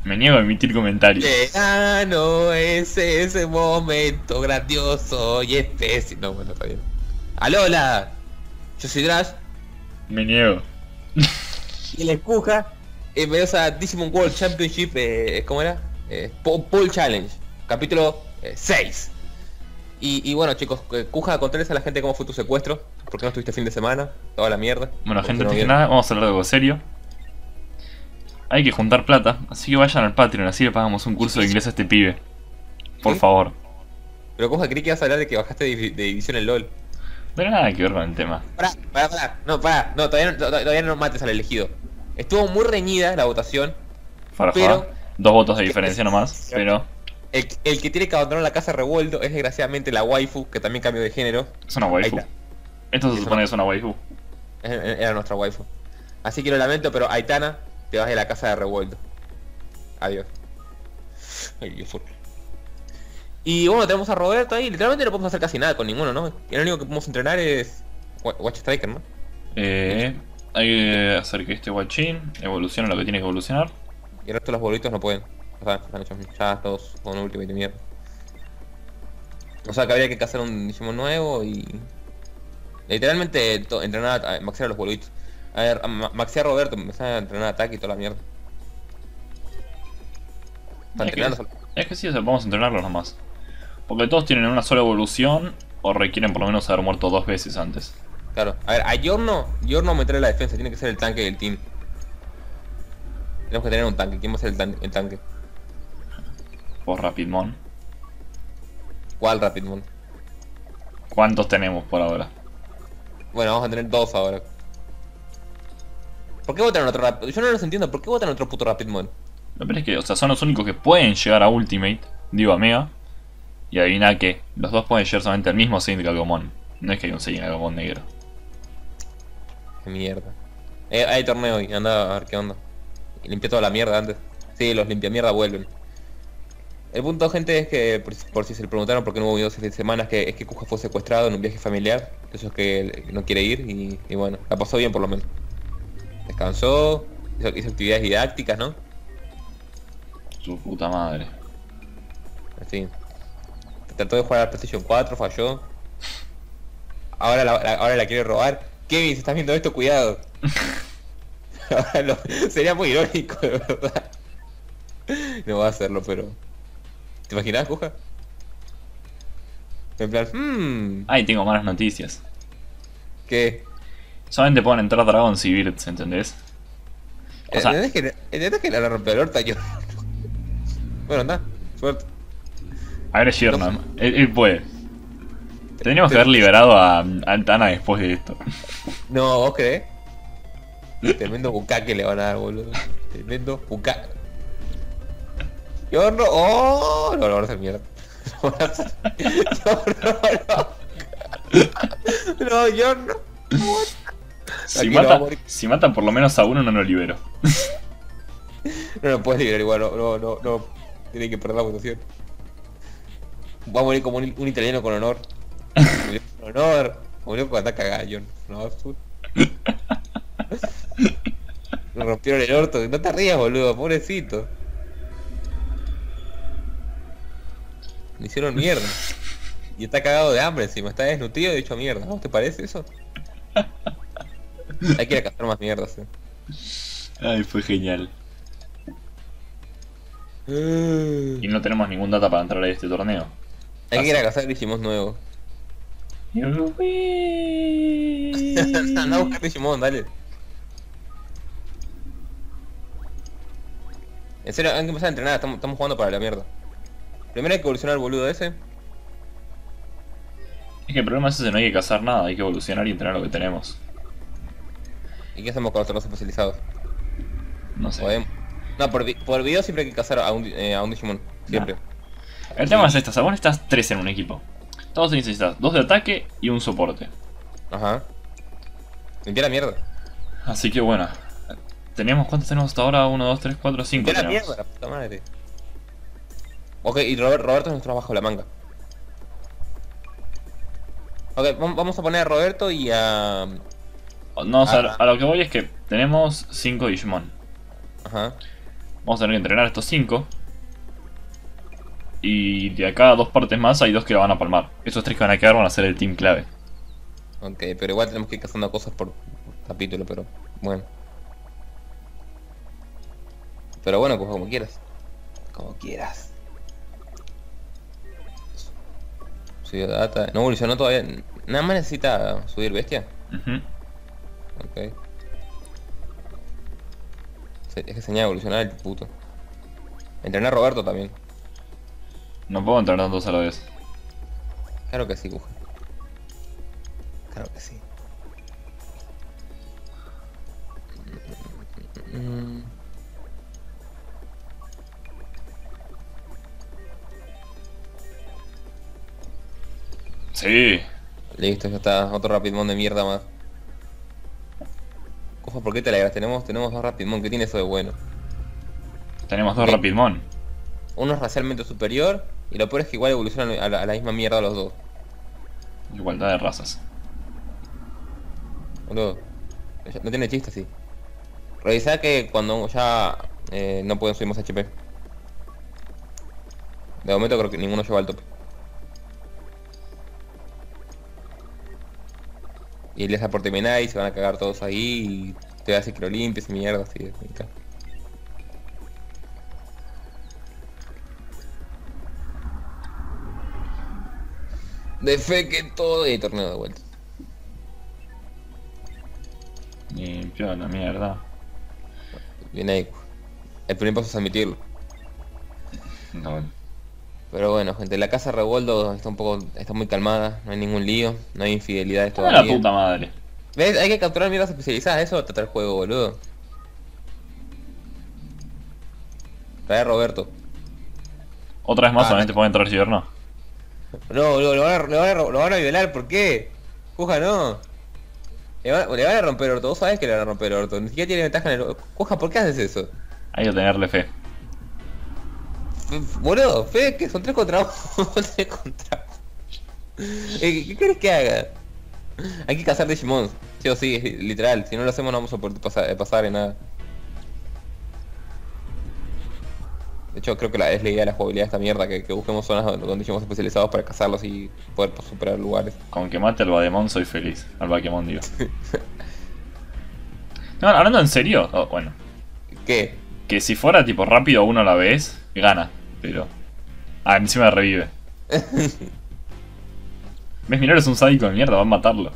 Me niego a emitir comentarios. No es ese momento grandioso y especial. No, bueno, está bien. Alola, yo soy Drash Me niego. y el Escuja me a Digimon World Championship, ¿cómo era? Pool Challenge, capítulo 6. Y bueno chicos, Kuja, contales a la gente cómo fue tu secuestro, por qué no estuviste fin de semana, toda la mierda. Bueno, gente, no antes que nada, vamos a hablar de algo serio. Hay que juntar plata, así que vayan al Patreon, así le pagamos un curso de inglés a este pibe. Por ¿Sí? favor. Pero Kuja, creí que ibas a hablar de que bajaste de división en LOL. No tiene nada que ver con el tema. Pará. No, todavía no mates al elegido. Estuvo muy reñida la votación, Para pero jugar. 2 votos de diferencia nomás, pero el que tiene que abandonar la casa revuelto es desgraciadamente la waifu, que también cambió de género. es una Ahí waifu. está. Esto se Es supone que es una waifu. Era nuestra waifu. Así que lo lamento, pero Aitana, te vas de la casa de revuelto. Adiós. Ay, Dios. Y bueno, tenemos a Roberto ahí. Literalmente no podemos hacer casi nada con ninguno, ¿no? Y lo único que podemos entrenar es Watch Striker, ¿no? Hay que hacer que este guachín evolucione lo que tiene que evolucionar. Y el resto de los bolitos no pueden. O sea, están hechos ya todos con Ultimate de mierda. O sea que habría que cazar un Digimon nuevo y... Literalmente entrenar a maxear a los bolitos. A ver, maxear a Roberto, empezar a entrenar ataque y toda la mierda. Para entrenarlos. Es que sí, o sea, vamos a entrenarlos nomás. Porque todos tienen una sola evolución o requieren por lo menos haber muerto 2 veces antes. Claro. A ver, a Yorno aumentarle la defensa, tiene que ser el tanque del team. Tenemos que tener un tanque. ¿Quién va a ser el tanque? Por Rapidmon. ¿Cuál Rapidmon? ¿Cuántos tenemos por ahora? Bueno, vamos a tener 2 ahora. ¿Por qué votan otro Rapidmon? Yo no los entiendo, ¿por qué votan otro puto Rapidmon? Lo peor es que, o sea, son los únicos que pueden llegar a Ultimate, digo a Mega. Y adivina que los dos pueden llegar solamente al mismo Saint Gagomon. No es que hay un Saint Gagomon negro. Qué mierda. Hay torneo hoy, anda a ver qué onda. Y limpié toda la mierda antes. Sí, los limpia mierda vuelven. El punto, gente, es que, por si se le preguntaron por qué no hubo videos esta semana, es que Kuja fue secuestrado en un viaje familiar. Eso es que él no quiere ir y bueno, la pasó bien por lo menos. Descansó, hizo actividades didácticas, ¿no? Su puta madre. Así. Trató de jugar a la PlayStation 4, falló. Ahora la quiere robar. Kevin, si estás viendo esto, cuidado. Sería muy irónico, de verdad. No va a hacerlo, pero... ¿Te imaginas, Kuja? En plan, Ay, tengo malas noticias. ¿qué? Solamente pueden entrar Dragons y Birds, ¿entendés? O sea, ¿Entendés que la rompe el horta yo? Bueno, anda, suerte. a ver, Shirna, él puede. Tendríamos que haber liberado a Altana después de esto. No, ¿vos creés? Tremendo bucaque le van a dar, boludo. Tremendo bucaque. Yo no... ¡Oh! No, lo van a hacer mierda. Lo van a hacer... No, yo no. Si matan por lo menos a uno, no lo libero. No lo puedes liberar igual, no. Tiene que perder la votación. Va a morir como un italiano con honor. Murió con honor. Murió cuando está cagado, John. No, azul. Me rompieron el orto. No te rías, boludo, pobrecito. Me hicieron mierda. Y está cagado de hambre encima, está desnutrido y hecho mierda. ¿No te parece eso? Hay que ir a cazar más mierdas, Ay, fue genial. Y no tenemos ningún data para entrar a este torneo. Hay que ir a cazar Digimon nuevos. Anda a buscar Digimon, dale. En serio, hay que empezar a entrenar, estamos jugando para la mierda. Primero hay que evolucionar al boludo ese. Es que el problema es ese, no hay que cazar nada, hay que evolucionar y entrenar lo que tenemos. ¿Y qué hacemos con los torneos especializados? No sé. Podemos. No, por video siempre hay que cazar a un Digimon. Siempre. No. El tema es esta, o sea, vos necesitas 3 en un equipo. Todos necesitas 2 de ataque y un soporte. Ajá. Limpiar la mierda. Así que bueno. ¿Cuántos tenemos hasta ahora? 1, 2, 3, 4, 5 Limpiar la tenemos. mierda, la puta madre. Ok, y Roberto es nuestro bajo la manga. Ok, vamos a poner a Roberto y a... No, o sea, a lo que voy es que tenemos 5 Digimon. Ajá. Vamos a tener que entrenar a estos 5. Y de acá a 2 partes más hay 2 que la van a palmar. Esos 3 que van a quedar van a ser el team clave. Ok, pero igual tenemos que ir cazando cosas por capítulo, pero bueno. Pero bueno, pues como quieras. Como quieras. Subió data. No evolucionó todavía. Nada más necesita subir bestia. Ujú. Ok. Es que se añade a evolucionar el puto. Entrenar a Roberto también. No puedo entrenar 2 a la vez. Claro que sí, Cuja. Claro que sí. Mm. Sí. Listo, ya está. Otro Rapidmon de mierda más. Cuja, ¿por qué te alegras? Tenemos 2 Rapidmon. ¿Qué tiene eso de bueno? Tenemos 2 Ok. Rapidmon. Uno es racialmente superior. Y lo peor es que igual evolucionan a la misma mierda los dos. Igualdad de razas. Boludo. No tiene chiste así. Revisá que cuando ya no pueden subir más HP. De momento creo que ninguno lleva al tope. Y les aporte y se van a cagar todos ahí y te va a decir que lo limpies y mierda así de acá. De fe que todo y torneo de vuelta. Limpio la mierda. Bien ahí. El primer paso es admitirlo. No. Pero bueno, gente, la casa Revoldo está muy calmada, no hay ningún lío, no hay infidelidades Ah, la todavía. puta madre. ¿Ves? Hay que capturar mierdas especializadas, eso trata el juego, boludo. Trae a Roberto. Otra vez más Ah, solamente puede entrar si no. No, boludo, lo van a violar, ¿por qué? Cuja, no. Le van a romper el orto, vos sabés que le van a romper el orto, ni siquiera tiene ventaja en el... Cuja, ¿por qué haces eso? Hay que tenerle fe. Boludo, fe, que son 3 contra 1, 3 contra 1. ¿Qué querés que haga? Hay que cazar Digimon, sí o sí, literal, si no lo hacemos no vamos a poder pasar en nada. De hecho creo que es la idea de la jugabilidad de esta mierda, que busquemos zonas donde Digimon especializados para cazarlos y poder superar lugares. Con que mate al Bademon soy feliz. Al Bakemon digo. No, hablando en serio, bueno. ¿Qué? Que si fuera tipo rápido uno a la vez, gana. Pero... Ah, encima revive. ¿Ves? Mirar es un sádico de mierda, va a matarlo.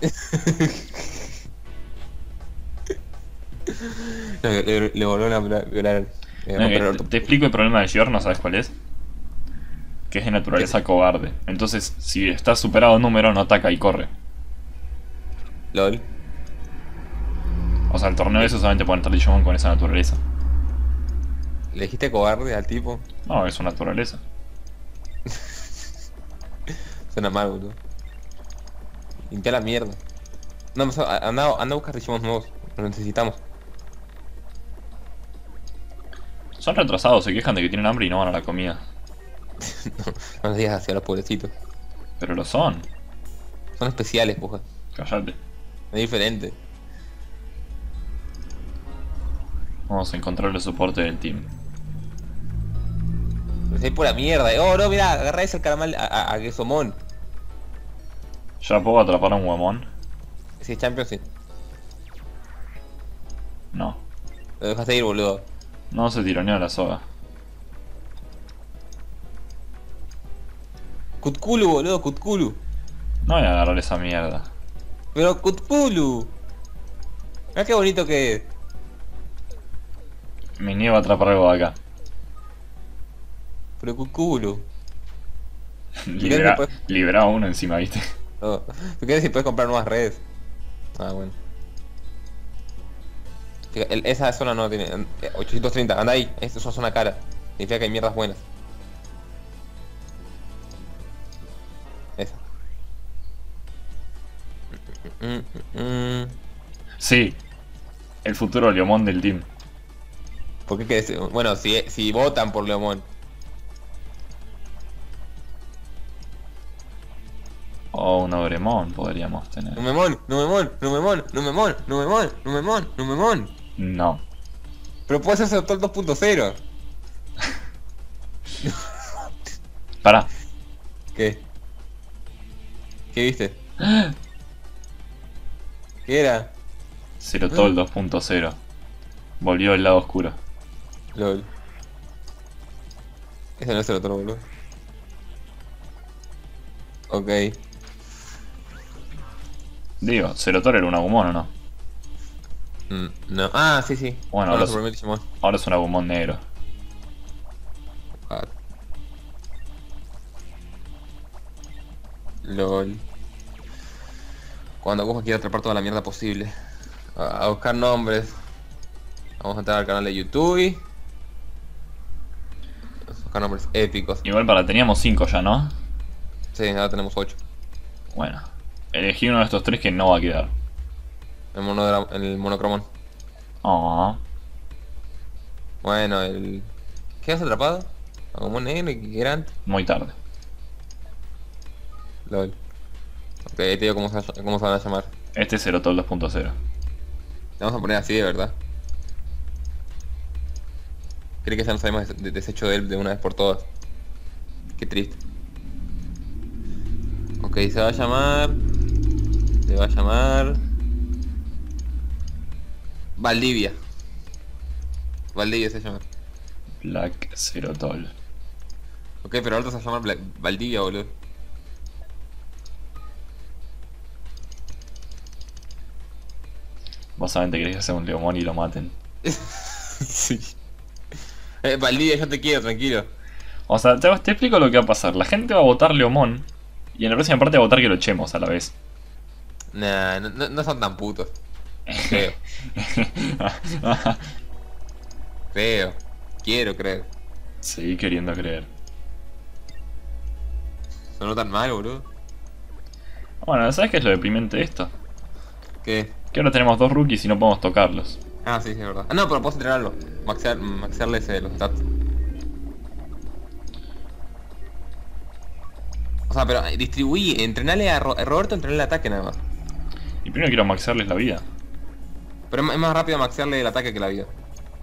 No, le volvieron a violar. Te explico el problema de Giorno, ¿sabes cuál es? Que es de naturaleza cobarde. Entonces, si está superado en número, no ataca y corre. LOL. O sea, el torneo de eso solamente pueden estar Digimon con esa naturaleza. ¿Le dijiste cobarde al tipo? No, es su naturaleza. Suena mal, boludo. Limpia la mierda. No, anda a buscar Digimon nuevos. Los necesitamos. Son retrasados, se quejan de que tienen hambre y no van a la comida. No les digas así a los pobrecitos. Pero lo son. Son especiales, puja. Cállate. Es diferente. Vamos a encontrar el soporte del team. Pero si hay pura mierda. Oh, no, mira, agarra ese caramel a Gesomon. ¿Ya puedo atrapar a un Guamon? Si es Champion, sí. No. Lo dejaste ir, boludo. No se tironea la soga. Cutkulu, boludo, Cutkulu. No voy a agarrar esa mierda. Pero Cutkulu. Mirá qué bonito que es. Me niego a atrapar algo de acá. Pero Cutkulu. Libera, libera a uno encima, ¿viste? No. ¿Tú quieres si puedes comprar nuevas redes? Ah, bueno. Esa zona no tiene... 830, anda ahí. Esta es una zona cara. Significa que hay mierdas buenas. Esa. Sí. El futuro Leomon del team. ¿Por qué querés? Bueno, si votan por Leomon. O un Obremon podríamos tener. Numemon, Numemon, Numemon, Numemon, Numemon, Numemon, Numemon, Numemon. No. Pero puede ser Doctor 2.0. Pará. ¿Qué? ¿Qué viste? ¿Qué era? Zerotol 2.0. Volvió al lado oscuro. LOL. Ese no es el otro, boludo. Ok. Digo, Zerotol era un Agumon, ¿o no? No. Ah, sí, sí. Bueno, Ahora ahora se es, volvió Digimon. ahora es un Agumon negro. Ah, LOL. Cuando Goku quiera atrapar toda la mierda posible. A buscar nombres. Vamos a entrar al canal de YouTube. A buscar nombres épicos. Igual teníamos 5 ya, ¿no? Sí, ahora tenemos 8. Bueno. Elegí uno de estos 3 que no va a quedar. El monocromón. Oh. Bueno, el... ¿Qué has atrapado? Agumon negro y gigante. Muy tarde. LOL. Ok, te digo cómo se van a llamar. Este es Zerotol 2.0. Le vamos a poner así de verdad. Creí que ya nos habíamos deshecho de él de una vez por todas. Qué triste. Ok, se va a llamar... Se va a llamar... Valdivia. Valdivia se llama. Black Zerotol. Ok, pero ahora se va a llamar Valdivia, boludo. Vos solamente querés hacer un Leomon y lo maten. Sí. Valdivia, yo te quiero, tranquilo. O sea, te explico lo que va a pasar. La gente va a votar Leomon. Y en la próxima parte va a votar que lo echemos a la vez. Nah, no son tan putos. Creo. Creo. Quiero creer. Seguí queriendo creer. Sonó tan mal, boludo. Bueno, ¿sabes qué es lo deprimente de esto? ¿Qué? Que ahora tenemos 2 rookies y no podemos tocarlos. Ah, sí, sí, es verdad. Ah, no, pero puedo entrenarlo. Maxearles los stats. O sea, pero distribuí, entrenale a Roberto, entrenale el ataque nada más. Y primero quiero maxearles la vida. Pero es más rápido maxearle el ataque que la vida.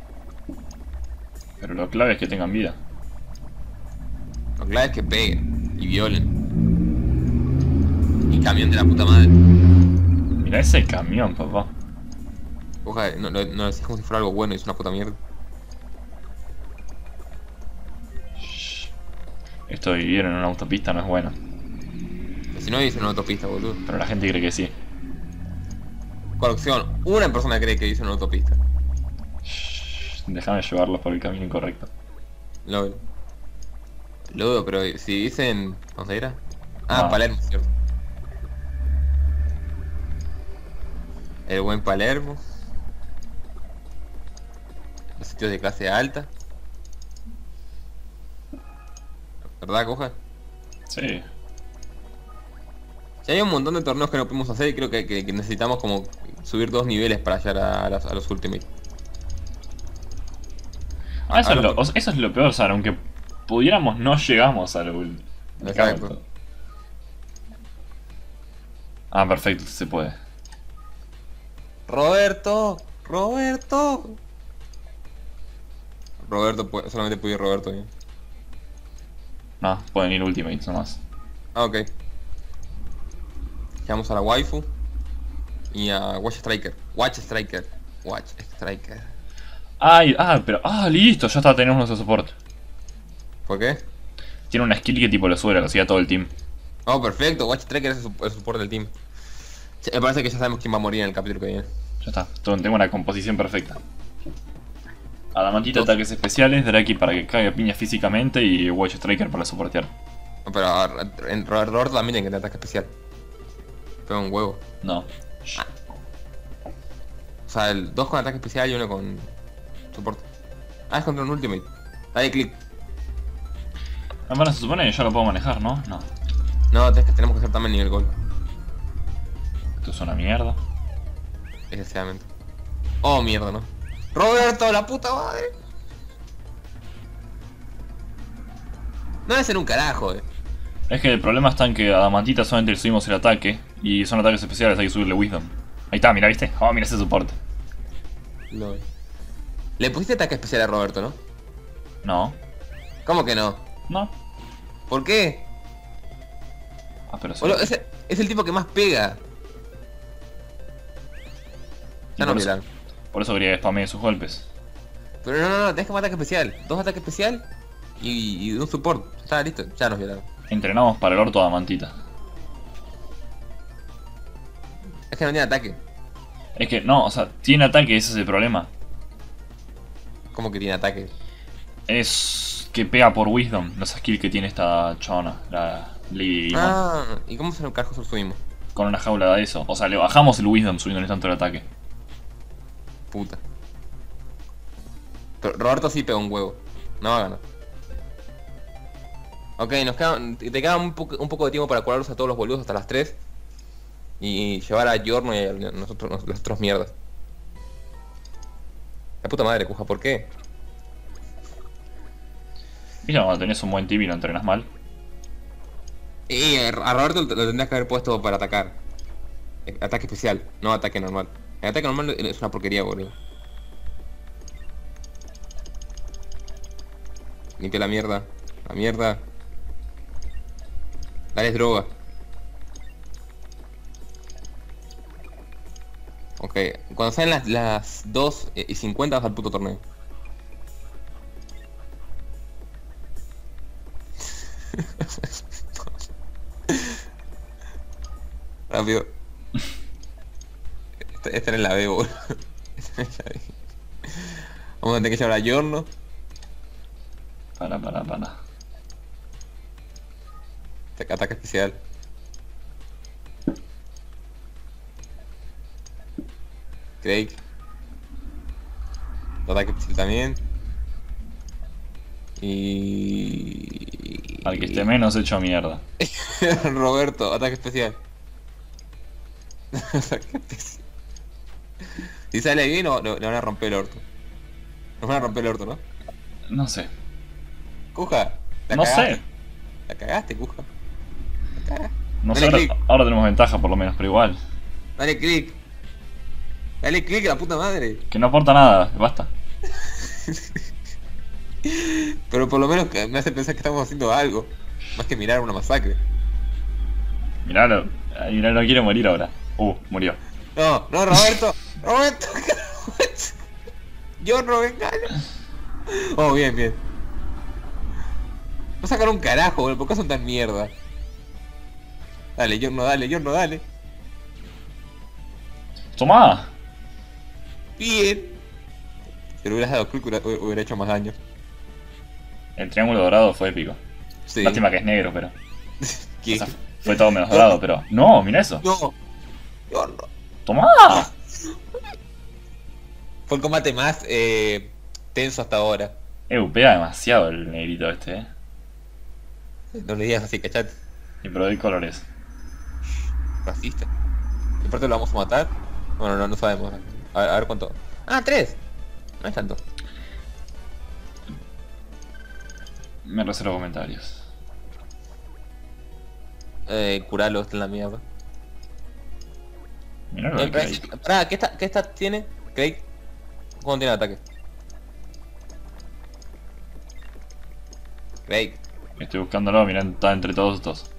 Pero lo clave es que tengan vida. Lo clave es que peguen y violen. Y camión de la puta madre. Mira ese camión, papá. Ojalá, no decís como si fuera algo bueno y es una puta mierda. Shh. Esto de vivir en una autopista no es bueno. Que si no dice una autopista, boludo. Pero la gente cree que sí. Corrección, una persona cree que dice una autopista. Shh. Déjame llevarlos por el camino incorrecto. LOL. Ludo, pero si dicen... ¿Dónde era? Ah, No. Palermo, cierto. El buen Palermo. Los sitios de clase alta. ¿Verdad, coja? Sí. Si hay un montón de torneos que no pudimos hacer y creo que necesitamos como subir 2 niveles para llegar a los Ultimate. Ah, eso, Ahora- eso es lo peor, o sea, aunque pudiéramos, no llegamos a lo último. Exacto. Ah, perfecto, se puede. Roberto, Roberto. Solamente puede ir Roberto bien. No, pueden ir Ultimates nomás. Ah, ok. Llegamos a la waifu. Y a Watch Striker. Watch Striker. Watch Striker. Ay, pero. Ah, listo, ya está, tenemos nuestro soporte. ¿Por qué? Tiene una skill que tipo le sube la velocidad a todo el team. Oh, perfecto. Watch Striker es el support del team. Sí, me parece que ya sabemos quién va a morir en el capítulo que viene. Ya está, tengo una composición perfecta. Adamantita, Dos. ataques especiales, Draki para que caiga piña físicamente y Watch Striker para soportear. No, pero en Roberto también tiene que tener ataque especial. Pega un huevo. No. O sea, el 2 con ataque especial y 1 con soporte. Ah, es contra un ultimate. Dale clic. Ah, bueno, se supone que yo lo puedo manejar, ¿no? No. No, tenemos que hacer también nivel gol. Esto es una mierda. Desgraciadamente. Oh, mierda, ¿no? Roberto, la puta madre. No debe ser un carajo, Es que el problema está en que a Adamantita solamente le subimos el ataque y son ataques especiales, hay que subirle Wisdom. Ahí está, mira, ¿viste? Oh, mira ese soporte. No. Le pusiste ataque especial a Roberto, ¿no? No. ¿Cómo que no? No. ¿Por qué? Ah, pero sí. Boludo, es el tipo que más pega. Ya no, Milan. Por eso quería que spamee sus golpes. Pero no, tenés que un ataque especial. 2 ataques especial y un support. Está listo, ya nos violaron. Entrenamos para el orto de Amantita. Es que no tiene ataque. Es que no, o sea, tiene ataque, ese es el problema. ¿Cómo que tiene ataque? Es que pega por Wisdom, los skills que tiene esta chona, la Lady Demon. Ah, ¿y cómo se lo cargo subimos? Con una jaula de eso. O sea, le bajamos el Wisdom subiéndole tanto el ataque. Puta. Pero Roberto sí pega un huevo. No va a ganar. Ok, te queda un poco de tiempo para curarlos a todos los boludos hasta las 3. Y llevar a Yorno y a nosotros, los otros mierdas. La puta madre, Cuja, ¿por qué? ¿Viste cuando tenés un buen team y lo entrenas mal? Y a Roberto lo tendrías que haber puesto para atacar. Ataque especial, no ataque normal. El ataque normal es una porquería, boludo. Limpia la mierda. La mierda. Dale droga. Ok, cuando salen las 2:50 vas al puto torneo. Rápido. Esta es la B, boludo. Esta es la B. Vamos a tener que llevar a Yorno. Para. Ataque especial. Craig. Ataque especial también. Y... Al que esté menos hecho mierda. Roberto, ataque especial. Ataque especial. Si sale bien, le van a romper el orto. Nos van a romper el orto, ¿no? No sé. Cuja, No sé. La cagaste, Cuja. La cagaste. No sé, Dale click. ahora tenemos ventaja por lo menos, pero igual. Dale click. Dale click a la puta madre. Que no aporta nada, basta. Pero por lo menos me hace pensar que estamos haciendo algo. Más que mirar una masacre. Miralo, no quiere morir ahora. Murió. No, Roberto. Roberto. Yo no vengale. Oh, bien. No sacar un carajo, boludo. ¿Por qué son tan mierda? Dale, Yorno, dale. ¡Tomá! Bien. Si le hubieras dado clic hubiera hecho más daño. El triángulo dorado fue épico. Sí. Lástima que es negro, pero... ¿Qué? O sea, fue todo menos dorado, pero... ¡No! ¡Mira eso! No. Yorno. ¡Tomá! Fue el combate más tenso hasta ahora. Pega demasiado el negrito este, No le digas así, cachate. Y pero de colores. Racista. ¿Y aparte lo vamos a matar? Bueno, no sabemos. A ver cuánto. Ah, 3. No es tanto. Me reservo comentarios. Curalo, está en la mierda. Mirá lo de Craig. Pará, ¿qué stat tiene? Craig. ¿Cuándo tiene ataque? Craig. Estoy buscándolo, mirá, está entre todos estos.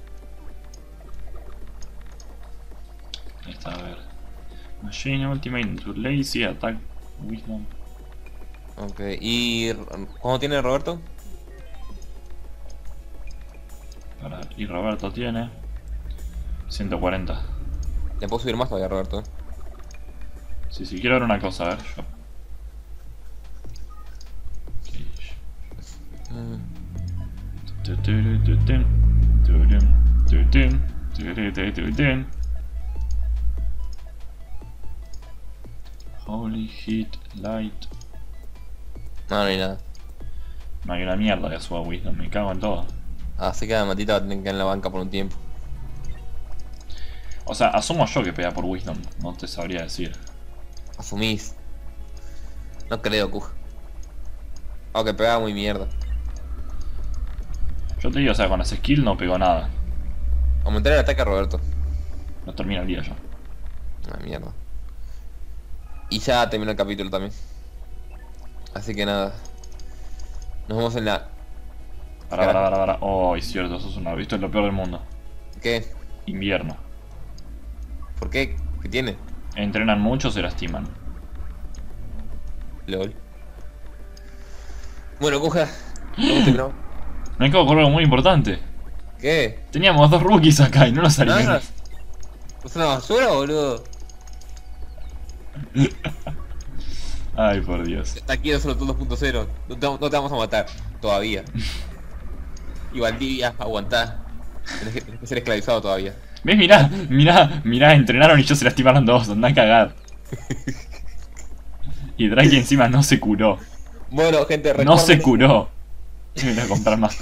Ahí está, a ver. Machine Ultimate, Too Lazy, Attack, Wisdom. Ok, ¿y cuándo tiene Roberto? Y Roberto tiene 140. Le puedo subir más todavía, Roberto. Sí, quiero ver una cosa, a ver. Holy Hit Light. No hay nada. No hay una mierda que suba Wisdom, me cago en todo. Así que la matita va a tener que quedar en la banca por un tiempo. O sea, asumo yo que pega por Wisdom, no te sabría decir. Asumís. No creo, Cuja. Aunque pegaba muy mierda. Yo te digo, o sea, con ese skill no pegó nada. Aumentar el ataque a Roberto. No termina el día ya. Una mierda. Y ya terminó el capítulo también. Así que nada. Nos vemos en la Para. Oh, es cierto, eso es una... Esto es lo peor del mundo. ¿Qué? Invierno. ¿Por qué? ¿Qué tiene? Entrenan mucho, se lastiman. LOL. Bueno, Cuja. ¿Cómo te creo? Me acabo de acordar algo muy importante. ¿Qué? Teníamos 2 rookies acá y no los alimentos. ¿Es una basura, boludo? Ay, por Dios. Está aquí en solo 2.0. No te vamos a matar. Todavía. Y Valdivia, aguantá. Tenés que ser esclavizado todavía. ¿Ves? Mirá, entrenaron y ellos se lastimaron 2, andá a cagar. Y Drake encima no se curó. Bueno, gente, No se recuerden... curó. Voy a comprar más.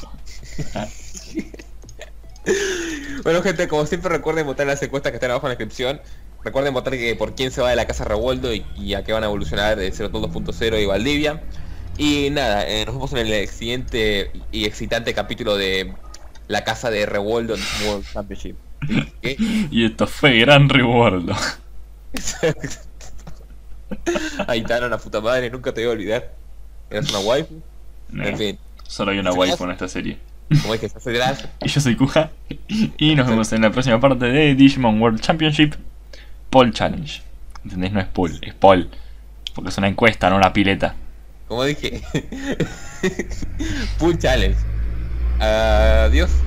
Bueno, gente, como siempre recuerden votar en las encuestas que están abajo en la descripción. Recuerden votar por quién se va de la casa Revuelto y a qué van a evolucionar de 02.0 y Valdivia. Y nada, nos vemos en el siguiente y excitante capítulo de la casa de Revuelto en World Championship. ¿Qué? Y esto fue gran revuelto. Ahí está, la puta madre, nunca te voy a olvidar. Eras una waifu. En fin, Solo hay una waifu en esta serie. como es que se hace Drash. Y yo soy Kuja. Y nos vemos en la próxima parte de Digimon World Championship Poll Challenge. ¿Entendés? No es poll, es poll. Porque es una encuesta, no una pileta. Como dije. Pool Challenge. Adiós.